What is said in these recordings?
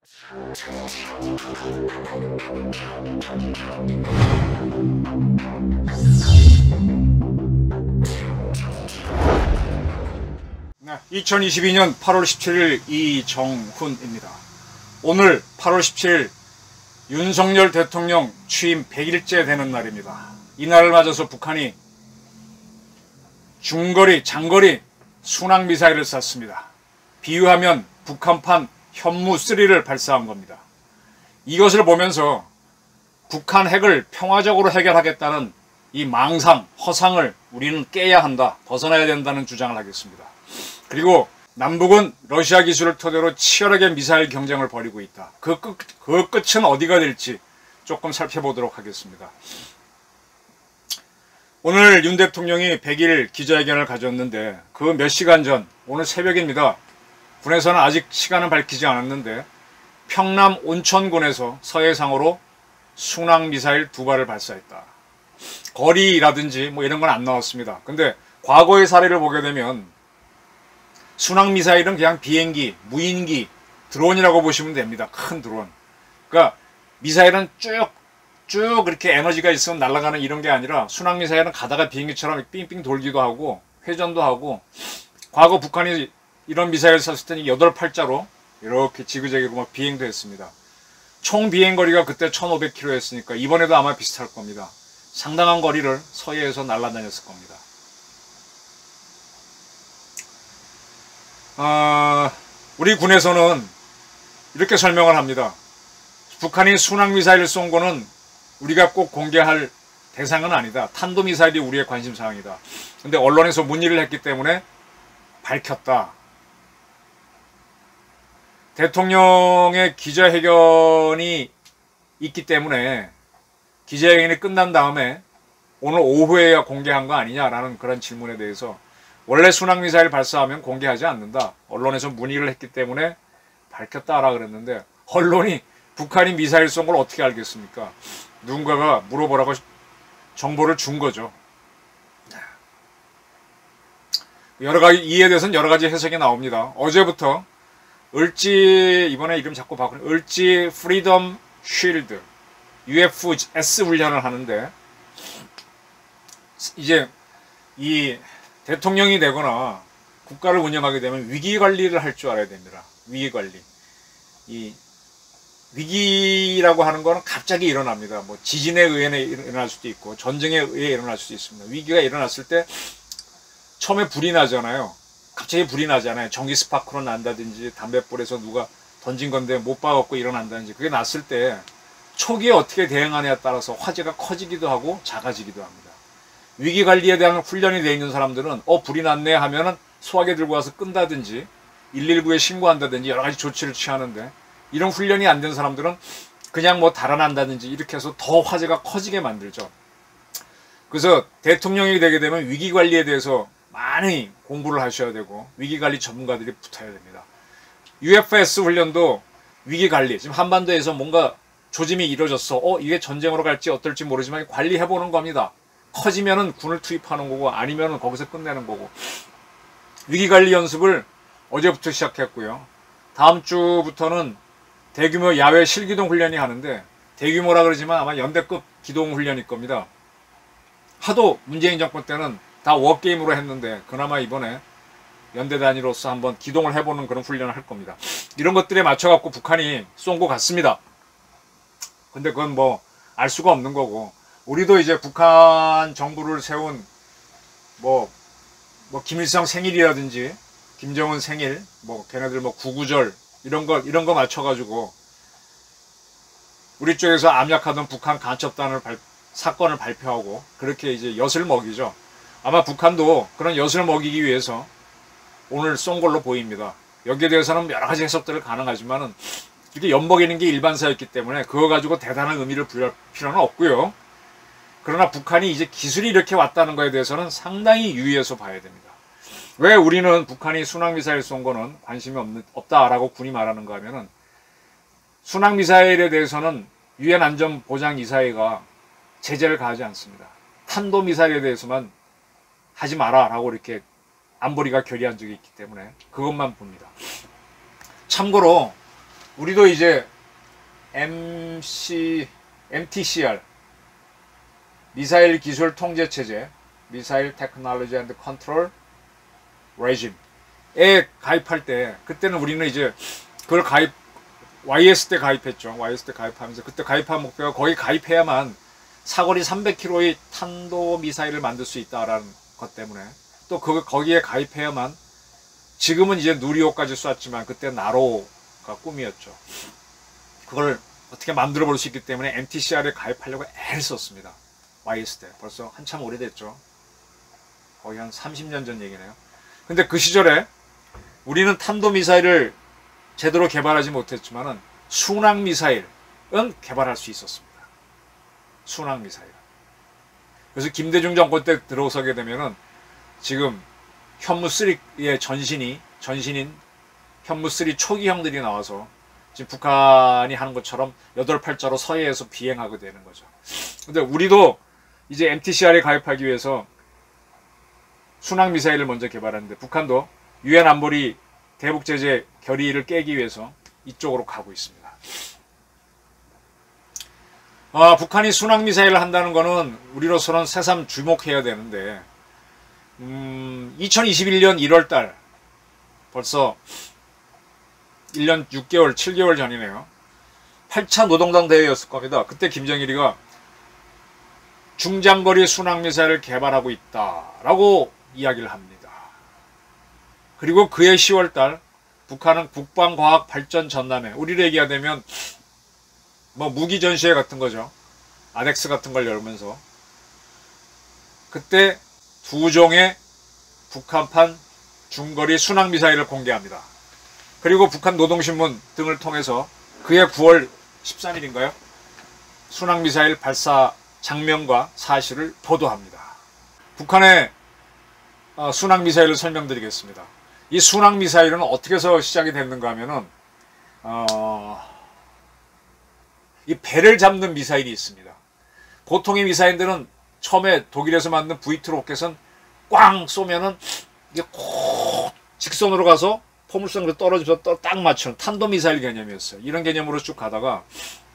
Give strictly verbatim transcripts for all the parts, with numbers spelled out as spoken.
네, 이천이십이 년 팔월 십칠일 이정훈입니다. 오늘 팔월 십칠일 윤석열 대통령 취임 백 일째 되는 날입니다. 이날을 맞아서 북한이 중거리, 장거리 순항미사일을 쐈습니다. 비유하면 북한판 현무삼을 발사한 겁니다. 이것을 보면서 북한 핵을 평화적으로 해결하겠다는 이 망상, 허상을 우리는 깨야 한다, 벗어나야 된다는 주장을 하겠습니다. 그리고 남북은 러시아 기술을 토대로 치열하게 미사일 경쟁을 벌이고 있다. 그 끝, 그 끝은 어디가 될지 조금 살펴보도록 하겠습니다. 오늘 윤 대통령이 백 일 기자회견을 가졌는데 그 몇 시간 전, 오늘 새벽입니다. 군에서는 아직 시간은 밝히지 않았는데 평남 온천군에서 서해상으로 순항미사일 두 발을 발사했다. 거리라든지 뭐 이런 건 안 나왔습니다. 근데 과거의 사례를 보게 되면 순항미사일은 그냥 비행기, 무인기, 드론이라고 보시면 됩니다. 큰 드론. 그러니까 미사일은 쭉, 쭉 이렇게 에너지가 있으면 날아가는 이런 게 아니라 순항미사일은 가다가 비행기처럼 삥삥 돌기도 하고 회전도 하고, 과거 북한이 이런 미사일 쐈을 때는 여덟 팔자로 이렇게 지그재그로 막 비행도 했습니다. 총 비행거리가 그때 천오백 킬로미터였으니까 이번에도 아마 비슷할 겁니다. 상당한 거리를 서해에서 날아다녔을 겁니다. 아, 우리 군에서는 이렇게 설명을 합니다. 북한이 순항미사일을 쏜 거는 우리가 꼭 공개할 대상은 아니다. 탄도미사일이 우리의 관심사항이다. 근데 언론에서 문의를 했기 때문에 밝혔다. 대통령의 기자회견이 있기 때문에 기자회견이 끝난 다음에 오늘 오후에야 공개한 거 아니냐라는 그런 질문에 대해서 원래 순항미사일 발사하면 공개하지 않는다. 언론에서 문의를 했기 때문에 밝혔다라 그랬는데, 언론이 북한이 미사일 쏜 걸 어떻게 알겠습니까? 누군가가 물어보라고 정보를 준 거죠. 여러 가지, 이에 대해서는 여러 가지 해석이 나옵니다. 어제부터 을지, 이번에 이름 자꾸 바꾸네. 을지 프리덤 쉴드 유에프에스 훈련을 하는데, 이제 이 대통령이 되거나 국가를 운영하게 되면 위기관리를 할 줄 알아야 됩니다. 위기관리. 이 위기라고 하는 거는 갑자기 일어납니다. 뭐 지진에 의해 일어날 수도 있고 전쟁에 의해 일어날 수도 있습니다. 위기가 일어났을 때 처음에 불이 나잖아요. 갑자기 불이 나잖아요. 전기 스파크로 난다든지 담뱃불에서 누가 던진 건데 못 봐갖고 일어난다든지, 그게 났을 때 초기에 어떻게 대응하냐에 따라서 화재가 커지기도 하고 작아지기도 합니다. 위기관리에 대한 훈련이 되어 있는 사람들은 어 불이 났네 하면은 소화기 들고 와서 끈다든지 일일구에 신고한다든지 여러 가지 조치를 취하는데, 이런 훈련이 안 된 사람들은 그냥 뭐 달아난다든지 이렇게 해서 더 화재가 커지게 만들죠. 그래서 대통령이 되게 되면 위기관리에 대해서 많이 공부를 하셔야 되고 위기관리 전문가들이 붙어야 됩니다. 유에프에스 훈련도 위기관리, 지금 한반도에서 뭔가 조짐이 이루어졌어. 어 이게 전쟁으로 갈지 어떨지 모르지만 관리해보는 겁니다. 커지면은 군을 투입하는 거고 아니면은 거기서 끝내는 거고. 위기관리 연습을 어제부터 시작했고요. 다음 주부터는 대규모 야외 실기동 훈련이 하는데, 대규모라 그러지만 아마 연대급 기동 훈련일 겁니다. 하도 문재인 정권 때는 다 워게임으로 했는데 그나마 이번에 연대 단위로서 한번 기동을 해보는 그런 훈련을 할 겁니다. 이런 것들에 맞춰갖고 북한이 쏜 것 같습니다. 근데 그건 뭐 알 수가 없는 거고, 우리도 이제 북한 정부를 세운 뭐, 뭐 김일성 생일이라든지 김정은 생일, 뭐 걔네들 뭐 구구절 이런 거 이런 거 맞춰가지고 우리 쪽에서 압력하던 북한 간첩단을 발, 사건을 발표하고 그렇게 이제 엿을 먹이죠. 아마 북한도 그런 엿을 먹이기 위해서 오늘 쏜 걸로 보입니다. 여기에 대해서는 여러 가지 해석들을 가능하지만은 이렇게 엿먹이는 게 일반사였기 때문에 그거 가지고 대단한 의미를 부여할 필요는 없고요. 그러나 북한이 이제 기술이 이렇게 왔다는 거에 대해서는 상당히 유의해서 봐야 됩니다. 왜 우리는 북한이 순항미사일 쏜 거는 관심이 없는, 없다라고 군이 말하는가 하면은, 순항미사일에 대해서는 유엔 안전보장이사회가 제재를 가하지 않습니다. 탄도미사일에 대해서만 하지 마라 라고 이렇게 안보리가 결의한 적이 있기 때문에 그것만 봅니다. 참고로 우리도 이제 엠씨, 엠티씨알 미사일 기술 통제 체제, 미사일 테크놀로지 앤드 컨트롤 레짐에 가입할 때, 그때는 우리는 이제 그걸 가입 와이에스 때 가입했죠. 와이에스 때 가입하면서 그때 가입한 목표가 거기 가입해야만 사거리 삼백 킬로미터의 탄도 미사일을 만들 수 있다라는 것 때문에, 또 그 거기에 가입해야만, 지금은 이제 누리호까지 쐈지만 그때 나로가 꿈이었죠. 그걸 어떻게 만들어 볼 수 있기 때문에 엠티씨알에 가입하려고 애를 썼습니다. 와이에스 때. 벌써 한참 오래됐죠. 거의 한 삼십 년 전 얘기네요. 근데 그 시절에 우리는 탄도미사일을 제대로 개발하지 못했지만은 순항미사일은 개발할 수 있었습니다. 순항미사일. 그래서 김대중 정권 때 들어서게 되면은 지금 현무쓰리의 전신이, 전신인 현무쓰리 초기형들이 나와서 지금 북한이 하는 것처럼 여덟 팔자로 서해에서 비행하게 되는 거죠. 근데 우리도 이제 엠티씨알에 가입하기 위해서 순항미사일을 먼저 개발했는데, 북한도 유엔 안보리 대북제재 결의를 깨기 위해서 이쪽으로 가고 있습니다. 아, 북한이 순항미사일을 한다는 거는 우리로서는 새삼 주목해야 되는데, 음, 이천이십일 년 일월 달, 벌써 일 년 육 개월, 칠 개월 전이네요. 팔 차 노동당 대회였을 겁니다. 그때 김정일이가 중장거리 순항미사일을 개발하고 있다라고 이야기를 합니다. 그리고 그해 시월 달 북한은 국방과학발전전담회, 우리로 얘기하자면 뭐 무기전시회 같은 거죠. 아넥스 같은 걸 열면서 그때 두 종의 북한판 중거리 순항미사일을 공개합니다. 그리고 북한 노동신문 등을 통해서 그해 구월 십삼일인가요? 순항미사일 발사 장면과 사실을 보도합니다. 북한의 순항미사일을 설명드리겠습니다. 이 순항미사일은 어떻게 해서 시작이 됐는가 하면은 어, 이 배를 잡는 미사일이 있습니다. 보통의 미사일들은 처음에 독일에서 만든 브이 투 로켓은 꽝 쏘면은 이게 콕 직선으로 가서 포물선으로 떨어져서 딱 맞추는 탄도미사일 개념이었어요. 이런 개념으로 쭉 가다가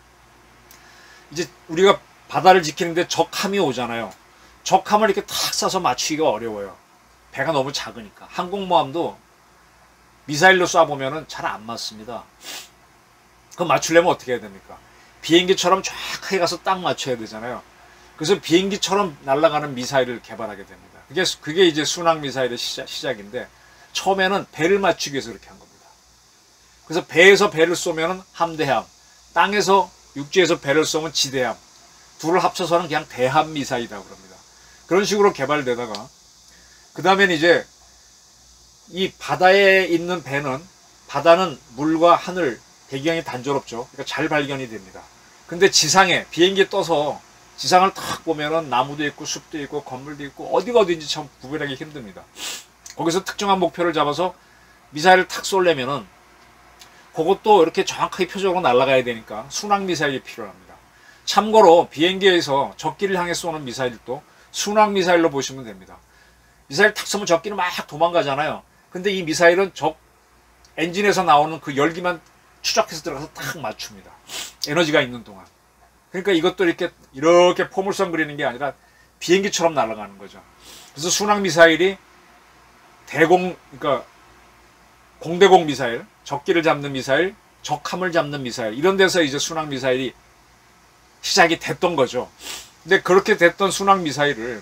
이제 우리가 바다를 지키는데 적함이 오잖아요. 적함을 이렇게 탁 쏴서 맞추기가 어려워요. 배가 너무 작으니까. 항공모함도 미사일로 쏴보면은 잘 안 맞습니다. 그럼 맞추려면 어떻게 해야 됩니까? 비행기처럼 정확하게 가서 딱 맞춰야 되잖아요. 그래서 비행기처럼 날아가는 미사일을 개발하게 됩니다. 그게, 그게 이제 순항미사일의 시작, 시작인데, 처음에는 배를 맞추기 위해서 그렇게 한 겁니다. 그래서 배에서 배를 쏘면은 함대함, 땅에서 육지에서 배를 쏘면 지대함, 둘을 합쳐서는 그냥 대함미사일이라고 그럽니다. 그런 식으로 개발되다가, 그 다음엔 이제 이 바다에 있는 배는, 바다는 물과 하늘, 배경이 단조롭죠. 그러니까 잘 발견이 됩니다. 근데 지상에, 비행기에 떠서 지상을 탁 보면은 나무도 있고 숲도 있고 건물도 있고 어디가 어딘지 참 구별하기 힘듭니다. 거기서 특정한 목표를 잡아서 미사일을 탁 쏠려면은 그것도 이렇게 정확하게 표적으로 날아가야 되니까 순항미사일이 필요합니다. 참고로 비행기에서 적기를 향해 쏘는 미사일도 순항미사일로 보시면 됩니다. 미사일 탁 쏘면 적기는 막 도망가잖아요. 근데 이 미사일은 적 엔진에서 나오는 그 열기만 추적해서 들어가서 탁 맞춥니다. 에너지가 있는 동안. 그러니까 이것도 이렇게 이렇게 포물선 그리는 게 아니라 비행기처럼 날아가는 거죠. 그래서 순항미사일이 대공, 그러니까 공대공 미사일, 적기를 잡는 미사일, 적함을 잡는 미사일, 이런 데서 이제 순항미사일이 시작이 됐던 거죠. 근데 그렇게 됐던 순항미사일을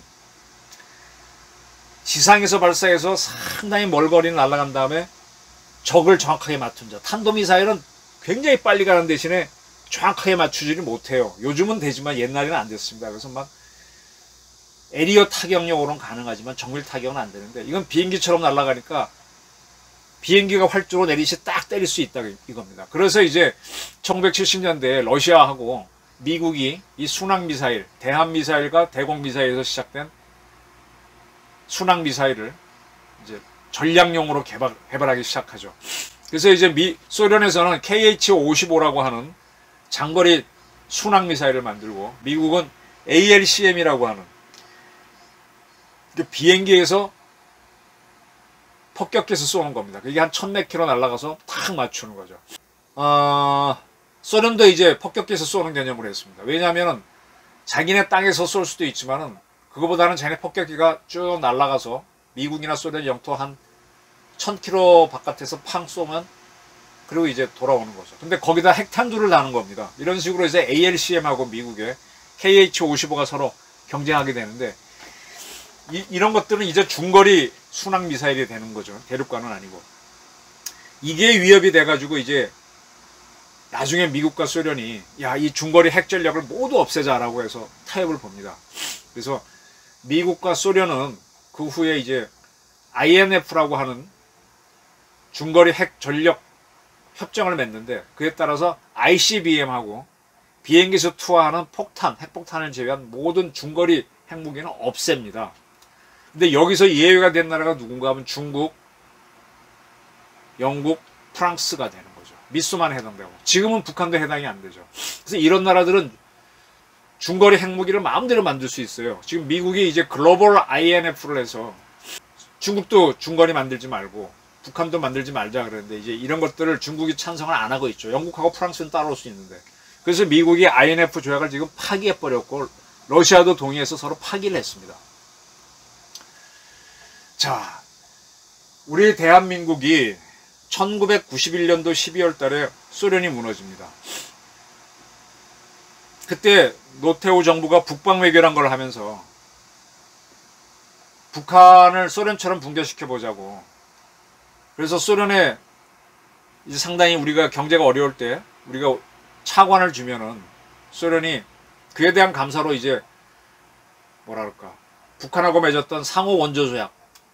지상에서 발사해서 상당히 멀 거리를 날아간 다음에 적을 정확하게 맞춘다. 탄도미사일은 굉장히 빨리 가는 대신에 정확하게 맞추지를 못해요. 요즘은 되지만 옛날에는 안 됐습니다. 그래서 막 에리어 타격용으로는 가능하지만 정밀 타격은 안 되는데, 이건 비행기처럼 날아가니까 비행기가 활주로 내리시 딱 때릴 수 있다 이겁니다. 그래서 이제 천구백칠십 년대에 러시아하고 미국이 이 순항미사일, 대함미사일과 대공미사일에서 시작된 순항미사일을 이제 전략용으로 개발, 개발하기 시작하죠. 그래서 이제 미, 소련에서는 케이에이치 오십오라고 하는 장거리 순항미사일을 만들고, 미국은 에이엘씨엠이라고 하는 비행기에서 폭격기에서 쏘는 겁니다. 그게 한 천몇 킬로 날아가서 탁 맞추는 거죠. 어, 소련도 이제 폭격기에서 쏘는 개념으로 했습니다. 왜냐하면 자기네 땅에서 쏠 수도 있지만은 그거보다는 자기네 폭격기가 쭉 날아가서 미국이나 소련 영토 한 천 킬로미터 바깥에서 팡 쏘면 그리고 이제 돌아오는 거죠. 근데 거기다 핵탄두를 다는 겁니다. 이런 식으로 이제 에이엘씨엠하고 미국의 케이에이치 오십오가 서로 경쟁하게 되는데 이, 이런 것들은 이제 중거리 순항 미사일이 되는 거죠. 대륙간은 아니고. 이게 위협이 돼가지고 이제 나중에 미국과 소련이 야, 이 중거리 핵 전략을 모두 없애자라고 해서 타협을 봅니다. 그래서 미국과 소련은 그 후에 이제 아이엔에프라고 하는 중거리 핵 전력 협정을 맺는데 그에 따라서 아이씨비엠하고 비행기에서 투하하는 폭탄, 핵폭탄을 제외한 모든 중거리 핵무기는 없앱니다. 근데 여기서 예외가 된 나라가 누군가 하면 중국, 영국, 프랑스가 되는 거죠. 미수만 해당되고. 지금은 북한도 해당이 안 되죠. 그래서 이런 나라들은 중거리 핵무기를 마음대로 만들 수 있어요. 지금 미국이 이제 글로벌 아이엔에프를 해서 중국도 중거리 만들지 말고 북한도 만들지 말자 그랬는데 이제 이런 것들을 중국이 찬성을 안 하고 있죠. 영국하고 프랑스는 따라올 수 있는데. 그래서 미국이 아이엔에프 조약을 지금 파기해버렸고 러시아도 동의해서 서로 파기를 했습니다. 자, 우리 대한민국이 천구백구십일 년도 십이월 달에 소련이 무너집니다. 그때 노태우 정부가 북방 외교란 걸 하면서 북한을 소련처럼 붕괴시켜 보자고. 그래서 소련에 이제 상당히 우리가 경제가 어려울 때 우리가 차관을 주면은 소련이 그에 대한 감사로 이제 뭐랄까 북한하고 맺었던 상호 원조 조약,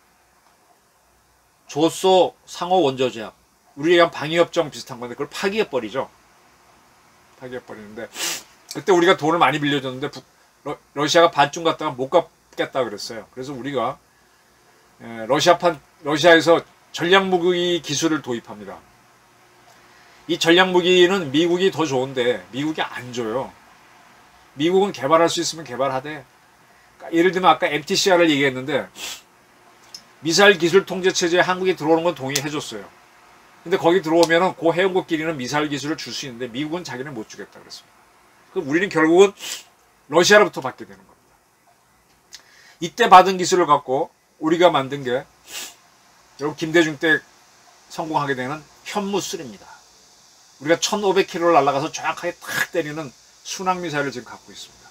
조소 상호 원조 조약, 우리에 의한 방위협정 비슷한 건데 그걸 파기해 버리죠. 파기해 버리는데 그때 우리가 돈을 많이 빌려줬는데 북, 러, 러시아가 반쯤 갔다가 못 갚겠다 그랬어요. 그래서 우리가 에, 러시아판 러시아에서 전략무기 기술을 도입합니다. 이 전략무기는 미국이 더 좋은데 미국이 안 줘요. 미국은 개발할 수 있으면 개발하되. 예를 들면 아까 엠티씨알을 얘기했는데 미사일 기술 통제체제에 한국이 들어오는 건 동의해줬어요. 근데 거기 들어오면은 그 회원국끼리는 미사일 기술을 줄 수 있는데 미국은 자기는 못 주겠다 그랬습니다. 그럼 우리는 결국은 러시아로부터 받게 되는 겁니다. 이때 받은 기술을 갖고 우리가 만든 게 여러분 김대중 때 성공하게 되는 현무쓰리입니다. 우리가 천오백 킬로미터를 날아가서 정확하게 탁 때리는 순항미사일을 지금 갖고 있습니다.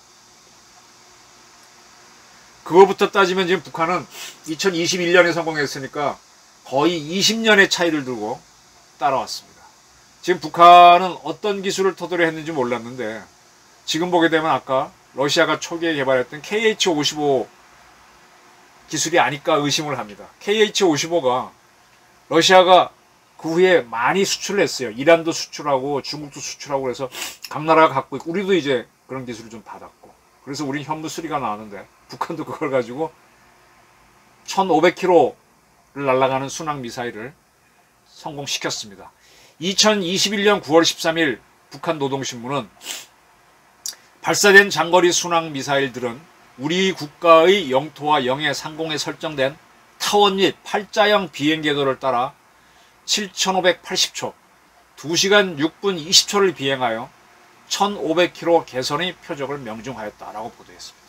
그거부터 따지면 지금 북한은 이천이십일 년에 성공했으니까 거의 이십 년의 차이를 두고 따라왔습니다. 지금 북한은 어떤 기술을 토대로 했는지 몰랐는데 지금 보게 되면 아까 러시아가 초기에 개발했던 케이에이치 오십오 기술이 아닐까 의심을 합니다. 케이에이치 오십오가 러시아가 그 후에 많이 수출을 했어요. 이란도 수출하고 중국도 수출하고 그래서 각 나라가 갖고 있고 우리도 이제 그런 기술을 좀 받았고 그래서 우린 현무쓰리가 나왔는데 북한도 그걸 가지고 천오백 킬로미터를 날아가는 순항 미사일을 성공시켰습니다. 이천이십일 년 구월 십삼일 북한 노동신문은 발사된 장거리 순항 미사일들은 우리 국가의 영토와 영해 상공에 설정된 타원 및 팔자형 비행 궤도를 따라 칠천오백팔십 초, 두 시간 육 분 이십 초를 비행하여 천오백 킬로미터 개선의 표적을 명중하였다라고 보도했습니다.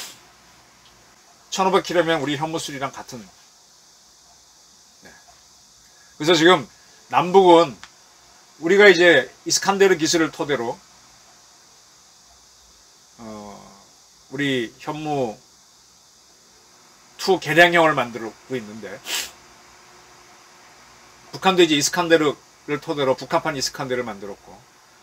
천오백 킬로미터면 우리 현무쓰리랑 같은. 네. 그래서 지금 남북은 우리가 이제 이스칸데르 기술을 토대로 어, 우리 현무 이 개량형을 만들고 있는데 북한도 이제 이스칸데르를 토대로 북한판 이스칸데르를 만들었고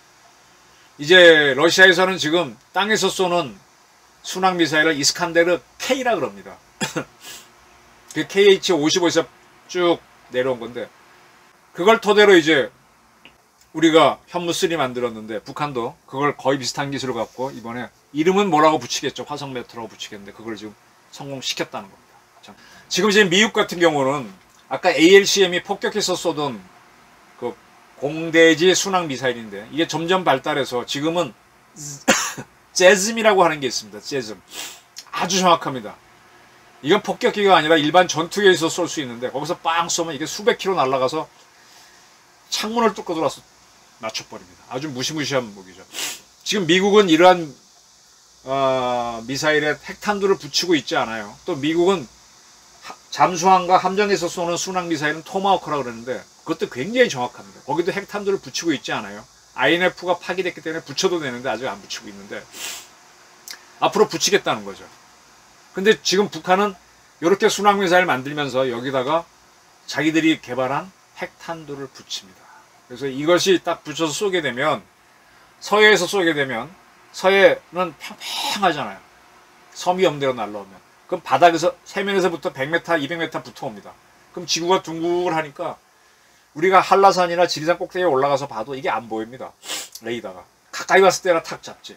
이제 러시아에서는 지금 땅에서 쏘는 순항 미사일을 이스칸데르 K라 그럽니다. 그 케이에이치 오십오에서 쭉 내려온 건데 그걸 토대로 이제 우리가 현무쓰리 만들었는데 북한도 그걸 거의 비슷한 기술을 갖고 이번에 이름은 뭐라고 붙이겠죠. 화성 메트로라고 붙이겠는데 그걸 지금 성공시켰다는 겁니다. 지금 이제 미국 같은 경우는 아까 에이엘씨엠이 폭격해서 쏘던 그 공대지 순항 미사일인데 이게 점점 발달해서 지금은 재즘이라고 하는 게 있습니다. 재즘. 아주 정확합니다. 이건 폭격기가 아니라 일반 전투기에서 쏠 수 있는데 거기서 빵 쏘면 이게 수백 킬로 날아가서 창문을 뚫고 들어와서 맞춰버립니다. 아주 무시무시한 무기죠. 지금 미국은 이러한 어, 미사일에 핵탄두를 붙이고 있지 않아요. 또 미국은 하, 잠수함과 함정에서 쏘는 순항 미사일은 토마호크라고 그러는데 그것도 굉장히 정확합니다. 거기도 핵탄두를 붙이고 있지 않아요. 아이엔에프가 파기됐기 때문에 붙여도 되는데 아직 안 붙이고 있는데 앞으로 붙이겠다는 거죠. 근데 지금 북한은 이렇게 순항 미사일 만들면서 여기다가 자기들이 개발한 핵탄두를 붙입니다. 그래서 이것이 딱 붙여서 쏘게 되면 서해에서 쏘게 되면 서해는 평평하잖아요. 섬이 엄대로 날라오면. 그럼 바닥에서 세면에서부터 백 미터, 이백 미터 붙어옵니다. 그럼 지구가 둥글 하니까 우리가 한라산이나 지리산 꼭대기에 올라가서 봐도 이게 안 보입니다. 레이더가. 가까이 왔을 때나 탁 잡지.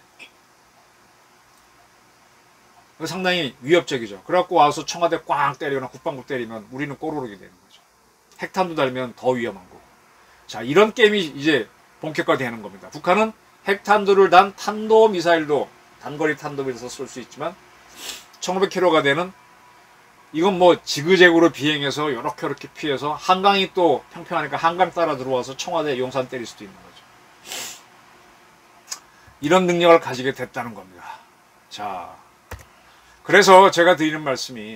상당히 위협적이죠. 그래갖고 와서 청와대 꽝 때리거나 국방부 때리면 우리는 꼬르륵이 되는 거죠. 핵탄두 달면 더 위험한 거고. 자, 이런 게임이 이제 본격화되는 겁니다. 북한은 핵탄두를 단 탄도미사일도 단거리 탄도미사일에서 쏠 수 있지만 천오백 킬로미터가 되는 이건 뭐 지그재그로 비행해서 요렇게 요렇게 피해서 한강이 또 평평하니까 한강 따라 들어와서 청와대 용산 때릴 수도 있는 거죠. 이런 능력을 가지게 됐다는 겁니다. 자, 그래서 제가 드리는 말씀이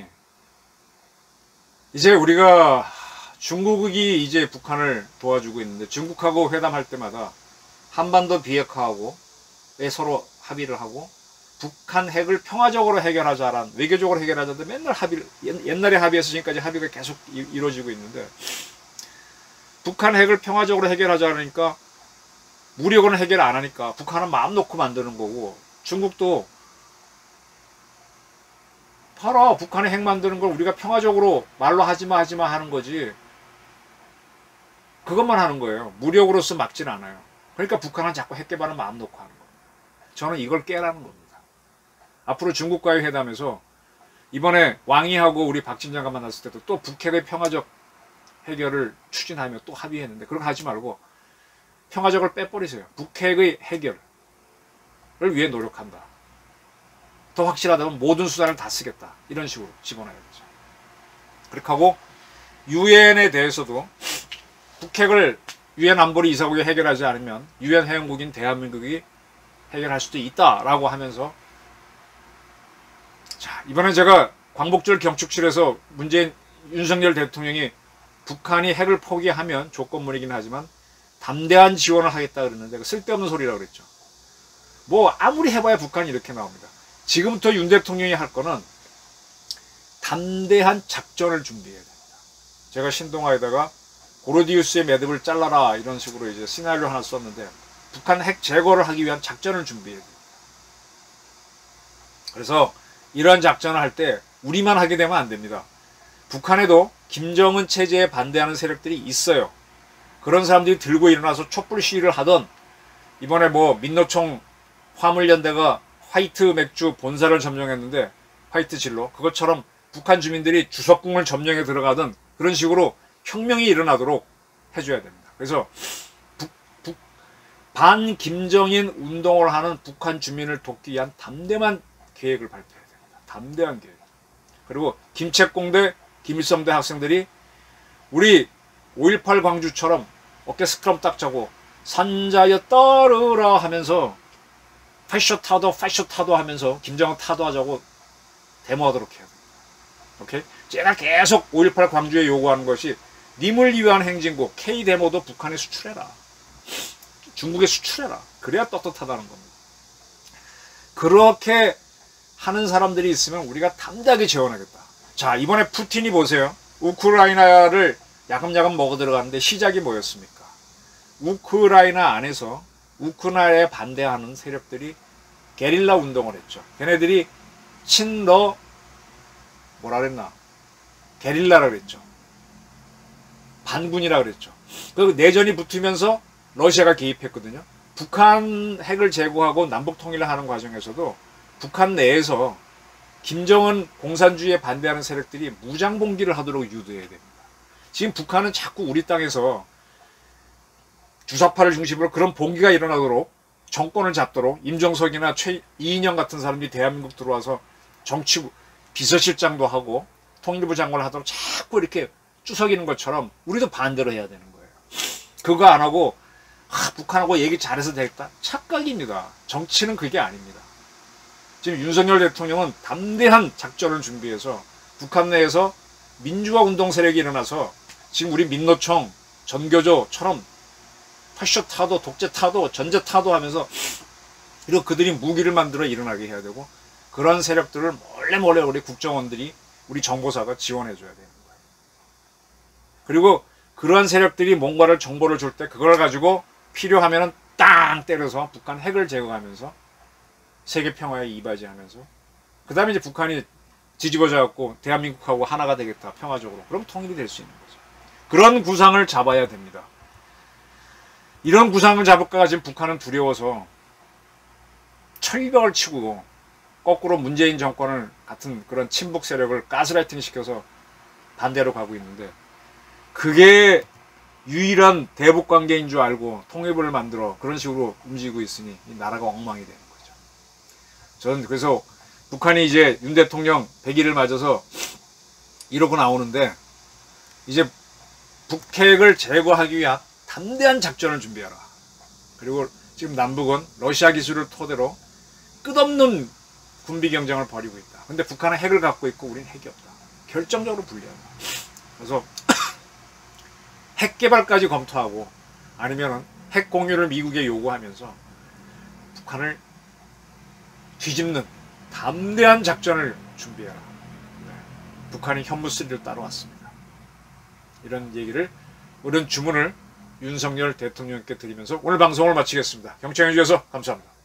이제 우리가 중국이 이제 북한을 도와주고 있는데 중국하고 회담할 때마다 한반도 비핵화하고 서로 합의를 하고 북한 핵을 평화적으로 해결하자란 외교적으로 해결하자는데 맨날 합의를 옛날에 합의해서 지금까지 합의가 계속 이루어지고 있는데 북한 핵을 평화적으로 해결하자니까 무력으로는 해결 안 하니까 북한은 마음 놓고 만드는 거고 중국도 봐라 북한의 핵 만드는 걸 우리가 평화적으로 말로 하지마 하지마 하는 거지 그것만 하는 거예요. 무력으로서 막진 않아요. 그러니까 북한은 자꾸 핵 개발을 마음 놓고 하는 겁니다. 저는 이걸 깨라는 겁니다. 앞으로 중국과의 회담에서 이번에 왕이하고 우리 박진 장관 만났을 때도 또 북핵의 평화적 해결을 추진하며 또 합의했는데 그런 거 하지 말고 평화적을 빼버리세요. 북핵의 해결을 위해 노력한다. 더 확실하다면 모든 수단을 다 쓰겠다. 이런 식으로 집어넣어야 되죠. 그렇게 하고 유엔에 대해서도 북핵을 유엔 안보리 이사국이 해결하지 않으면 유엔 회원국인 대한민국이 해결할 수도 있다라고 하면서 자 이번에 제가 광복절 경축실에서 문재인 윤석열 대통령이 북한이 핵을 포기하면 조건문이긴 하지만 담대한 지원을 하겠다 그랬는데 쓸데없는 소리라고 그랬죠. 뭐 아무리 해봐야 북한이 이렇게 나옵니다. 지금부터 윤 대통령이 할 거는 담대한 작전을 준비해야 됩니다. 제가 신동아에다가 고르디우스의 매듭을 잘라라 이런 식으로 이제 시나리오 하나 썼는데 북한 핵 제거를 하기 위한 작전을 준비해야 돼요. 그래서 이러한 작전을 할 때 우리만 하게 되면 안 됩니다. 북한에도 김정은 체제에 반대하는 세력들이 있어요. 그런 사람들이 들고 일어나서 촛불 시위를 하던 이번에 뭐 민노총 화물연대가 화이트 맥주 본사를 점령했는데 화이트 진로 그것처럼 북한 주민들이 주석궁을 점령해 들어가던 그런 식으로 혁명이 일어나도록 해줘야 됩니다. 그래서 북, 북, 반 김정인 운동을 하는 북한 주민을 돕기 위한 담대한 계획을 발표해야 됩니다. 담대한 계획. 그리고 김책공대, 김일성대 학생들이 우리 오일팔 광주처럼 어깨 스크럼 딱 차고 산자여 따르라 하면서 패쇼 타도 패쇼 타도 하면서 김정은 타도하자고 데모하도록 해야 됩니다. 오케이? 제가 계속 오일팔 광주에 요구하는 것이 님을 위한 행진곡 K 데모도 북한에 수출해라. 중국에 수출해라. 그래야 떳떳하다는 겁니다. 그렇게 하는 사람들이 있으면 우리가 담대하게 지원하겠다. 자 이번에 푸틴이 보세요. 우크라이나를 야금야금 먹어 들어가는데 시작이 뭐였습니까? 우크라이나 안에서 우크라이나에 반대하는 세력들이 게릴라 운동을 했죠. 걔네들이 친러 뭐라 그랬나? 게릴라라 그랬죠. 반군이라 그랬죠. 그 내전이 붙으면서 러시아가 개입했거든요. 북한 핵을 제거하고 남북 통일을 하는 과정에서도 북한 내에서 김정은 공산주의에 반대하는 세력들이 무장 봉기를 하도록 유도해야 됩니다. 지금 북한은 자꾸 우리 땅에서 주사파를 중심으로 그런 봉기가 일어나도록 정권을 잡도록 임종석이나 최 이인영 같은 사람들이 대한민국 들어와서 정치 비서실장도 하고 통일부 장관을 하도록 자꾸 이렇게 쭈석이는 것처럼 우리도 반대로 해야 되는 거예요. 그거 안 하고 아, 북한하고 얘기 잘해서 되겠다. 착각입니다. 정치는 그게 아닙니다. 지금 윤석열 대통령은 담대한 작전을 준비해서 북한 내에서 민주화 운동 세력이 일어나서 지금 우리 민노총, 전교조처럼 파쇼 타도, 독재 타도, 전제 타도 하면서 이런 그들이 무기를 만들어 일어나게 해야 되고 그런 세력들을 몰래 몰래 우리 국정원들이 우리 정보사가 지원해 줘야 되는 거예요. 그리고 그러한 세력들이 뭔가를 정보를 줄 때 그걸 가지고 필요하면은 땅 때려서 북한 핵을 제거하면서 세계 평화에 이바지하면서 그 다음에 이제 북한이 뒤집어져 갖고 대한민국하고 하나가 되겠다 평화적으로 그럼 통일이 될 수 있는 거죠. 그런 구상을 잡아야 됩니다. 이런 구상을 잡을까가 지금 북한은 두려워서 철벽을 치고 거꾸로 문재인 정권을 같은 그런 친북 세력을 가스라이팅 시켜서 반대로 가고 있는데 그게 유일한 대북 관계인 줄 알고 통일부를 만들어 그런 식으로 움직이고 있으니 이 나라가 엉망이 되는 거죠. 저는 그래서 북한이 이제 윤 대통령 백 일을 맞아서 이러고 나오는데 이제 북핵을 제거하기 위한 담대한 작전을 준비하라. 그리고 지금 남북은 러시아 기술을 토대로 끝없는 군비 경쟁을 벌이고 있다. 근데 북한은 핵을 갖고 있고 우리는 핵이 없다. 결정적으로 불리하다. 그래서 핵 개발까지 검토하고 아니면 핵 공유를 미국에 요구하면서 북한을 뒤집는 담대한 작전을 준비해라. 네. 북한이 현무쓰리를 따라왔습니다. 이런 얘기를 이런 주문을 윤석열 대통령께 드리면서 오늘 방송을 마치겠습니다. 경청해 주셔서 감사합니다.